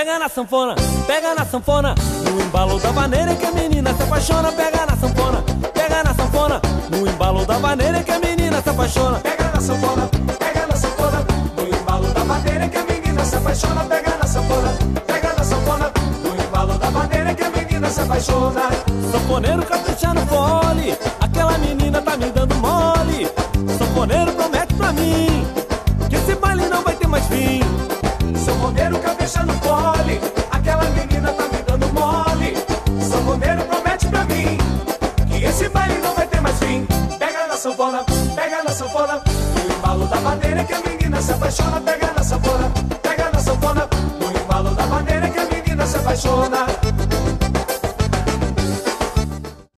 pega na sanfona, no embalo da vaneira que a menina se apaixona. Pega na sanfona, no embalo da vaneira que a menina se apaixona. Pega na sanfona, no embalo da vaneira que a menina se apaixona. Pega na sanfona, no embalo da vaneira que a menina se apaixona. Sanfoneiro capricha no fole, aquela menina tá me dando mole. Sanfoneiro promete pra mim que esse baile não vai ter mais fim. Sanfoneiro capricha no fole, aquela menina tá me dando mole. Sanfoneiro promete pra mim que esse baile não vai ter mais fim. Pega na sanfona, no embalo da vaneira que a menina se apaixona. Pega na sanfona, no embalo da vaneira que a menina se apaixona.